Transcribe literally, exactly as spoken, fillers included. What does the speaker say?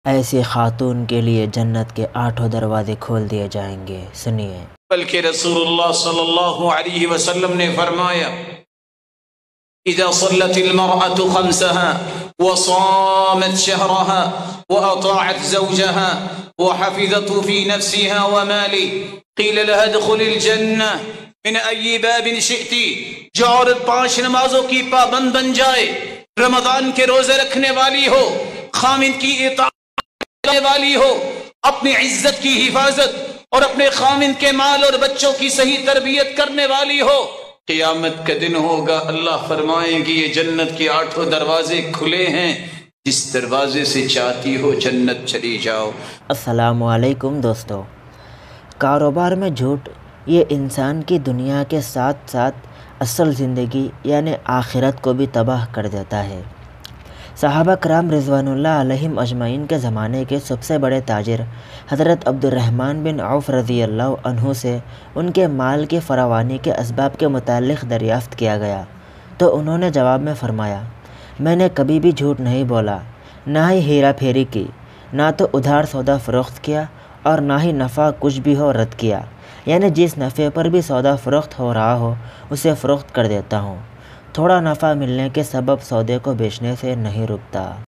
ایسی خاتون کے لیے جنت کے آٹھوں دروازے کھول دیے جائیں گے۔ سنیے۔ بلکہ رسول اللہ صلی اللہ علیہ وسلم نے فرمایا اذا صلت المرأة خمسها وصامت شهرها وأطاعت زوجها وحفظت في نفسها ومالي قيل لها ادخل الجنة من أي باب شئت۔ جو عورت پانچ نمازوں کی پابند بن جائے، رمضان کے روزے رکھنے والی ہو، خامند کی اطاعت کرنے والی ہو، اپنی عزت کی حفاظت اور اپنے خامند کے مال اور بچوں کی صحیح تربیت کرنے والی ہو، قیامت کا دن ہوگا، اللہ فرمائیں گے یہ جنت کے آٹھوں دروازے کھلے ہیں، جس دروازے سے چاہتی ہو جنت چلی جاؤ۔ السلام علیکم دوستو۔ کاروبار میں جھوٹ یہ انسان کی دنیا کے ساتھ ساتھ اصل زندگی یعنی آخرت کو بھی تباہ کر دیتا ہے۔ صحابہ کرام رضوان اللہ علیہم اجمعین کے زمانے کے سب سے بڑے تاجر حضرت عبد الرحمن بن عوف رضی اللہ عنہ سے ان کے مال کی فراوانی کے اسباب کے متعلق دریافت کیا گیا تو انہوں نے جواب میں فرمایا، میں نے کبھی بھی جھوٹ نہیں بولا، نہ ہی ہیرا پھیری کی، نہ تو ادھار سودا فروخت کیا اور نہ ہی نفع کچھ بھی ہو رد کیا، یعنی جس نفع پر بھی سودا فروخت ہو رہا ہو اسے فروخت کر دیتا ہوں، تھوڑا نفع ملنے کے سبب سودے کو بیچنے سے نہیں رکتا۔